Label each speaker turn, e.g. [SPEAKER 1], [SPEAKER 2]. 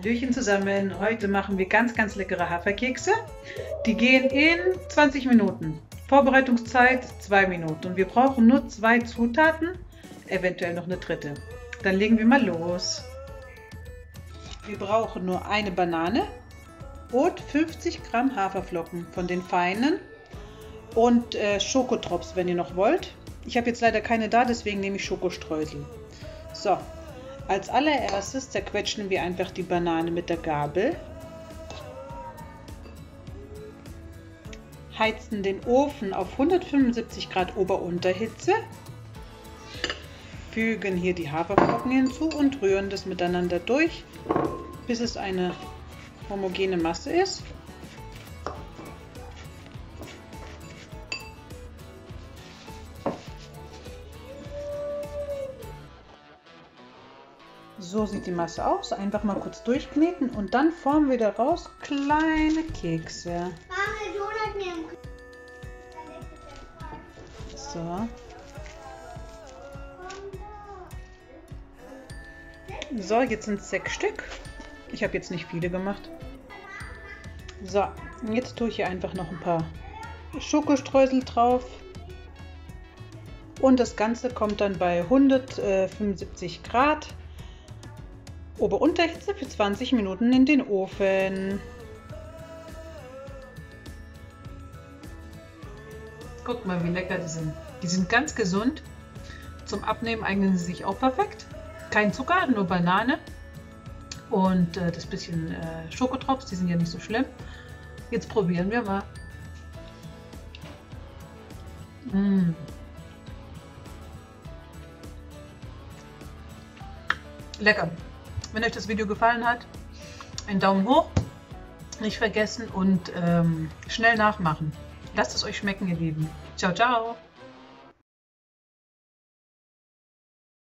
[SPEAKER 1] Hallöchen zusammen. Heute machen wir ganz leckere Haferkekse. Die gehen in 20 Minuten. Vorbereitungszeit 2 Minuten. Und wir brauchen nur 2 Zutaten, eventuell noch eine dritte. Dann legen wir mal los. Wir brauchen nur eine Banane und 50 Gramm Haferflocken von den feinen und Schokotrops, wenn ihr noch wollt. Ich habe jetzt leider keine da, deswegen nehme ich Schokostreusel. So, als allererstes zerquetschen wir einfach die Banane mit der Gabel. Heizen den Ofen auf 175 Grad Ober-Unterhitze. Fügen hier die Haferflocken hinzu und rühren das miteinander durch, bis es eine homogene Masse ist. So sieht die Masse aus. Einfach mal kurz durchkneten und dann formen wir daraus kleine Kekse. So. So, jetzt sind es 6 Stück. Ich habe jetzt nicht viele gemacht. So, jetzt tue ich hier einfach noch ein paar Schokostreusel drauf. Und das Ganze kommt dann bei 175 Grad Ober-Unterhitze für 20 Minuten in den Ofen. Guck mal, wie lecker die sind. Die sind ganz gesund. Zum Abnehmen eignen sie sich auch perfekt. Kein Zucker, nur Banane. Und das bisschen Schokotrops, die sind ja nicht so schlimm. Jetzt probieren wir mal. Lecker. Wenn euch das Video gefallen hat, einen Daumen hoch, nicht vergessen und schnell nachmachen. Lasst es euch schmecken, ihr Lieben. Ciao, ciao.